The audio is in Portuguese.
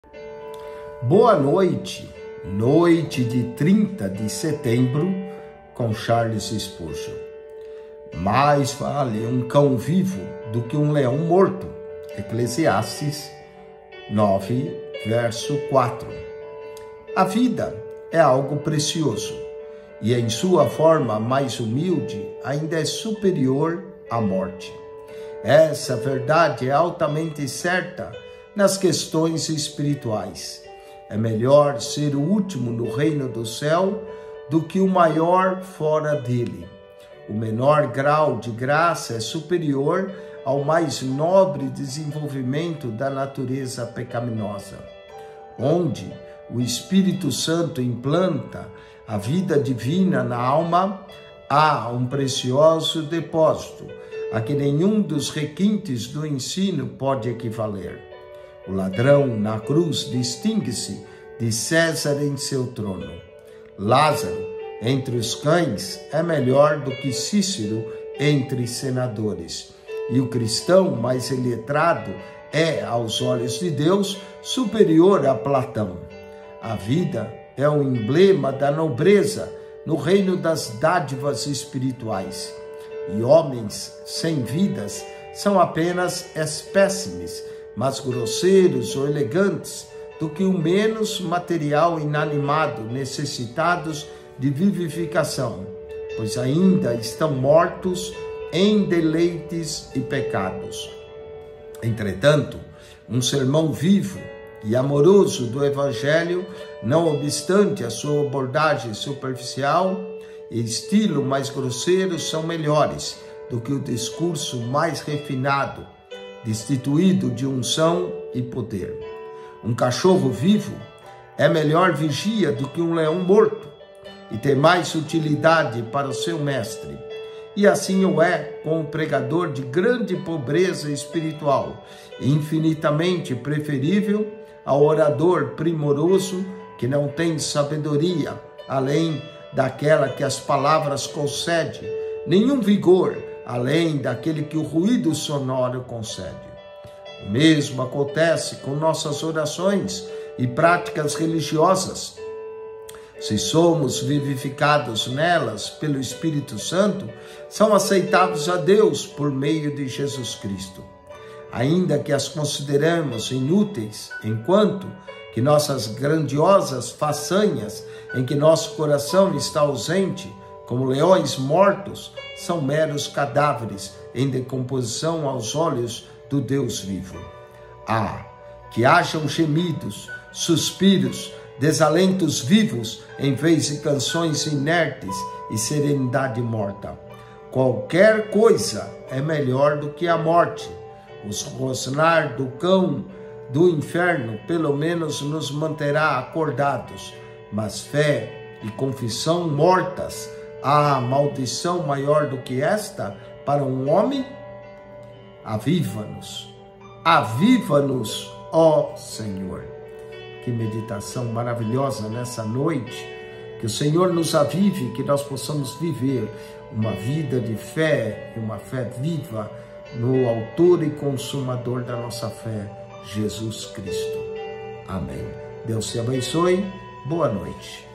Boa noite, noite de 30 de setembro, com Charles Spurgeon. Mais vale um cão vivo do que um leão morto. Eclesiastes 9, verso 4. A vida é algo precioso e em sua forma mais humilde ainda é superior à morte. Essa verdade é altamente certa nas questões espirituais. É melhor ser o último no reino do céu do que o maior fora dele. O menor grau de graça é superior ao mais nobre desenvolvimento da natureza pecaminosa. Onde o Espírito Santo implanta a vida divina na alma, há um precioso depósito a que nenhum dos requintes do ensino pode equivaler. O ladrão na cruz distingue-se de César em seu trono. Lázaro, entre os cães, é melhor do que Cícero entre senadores. E o cristão mais iletrado é, aos olhos de Deus, superior a Platão. A vida é um emblema da nobreza no reino das dádivas espirituais. E homens sem vidas são apenas espécimes, mais grosseiros ou elegantes do que o menos material inanimado, necessitados de vivificação, pois ainda estão mortos em deleites e pecados. Entretanto, um sermão vivo e amoroso do Evangelho, não obstante a sua abordagem superficial e estilo mais grosseiro, são melhores do que o discurso mais refinado, destituído de unção e poder. Um cachorro vivo é melhor vigia do que um leão morto e tem mais utilidade para o seu mestre. E assim o é com o pregador de grande pobreza espiritual, infinitamente preferível ao orador primoroso que não tem sabedoria, além daquela que as palavras concedem, nenhum vigor, além daquele que o ruído sonoro concede. O mesmo acontece com nossas orações e práticas religiosas. Se somos vivificados nelas pelo Espírito Santo, são aceitáveis a Deus por meio de Jesus Cristo. Ainda que as consideremos inúteis, enquanto que nossas grandiosas façanhas, em que nosso coração está ausente, como leões mortos, são meros cadáveres em decomposição aos olhos do Deus vivo. Que hajam gemidos, suspiros, desalentos vivos, em vez de canções inertes e serenidade morta. Qualquer coisa é melhor do que a morte. O rosnar do cão do inferno pelo menos nos manterá acordados, mas fé e confissão mortas, há maldição maior do que esta para um homem? Aviva-nos, ó Senhor. Que meditação maravilhosa nessa noite. Que o Senhor nos avive, que nós possamos viver uma vida de fé, uma fé viva no autor e consumador da nossa fé, Jesus Cristo. Amém. Deus te abençoe. Boa noite.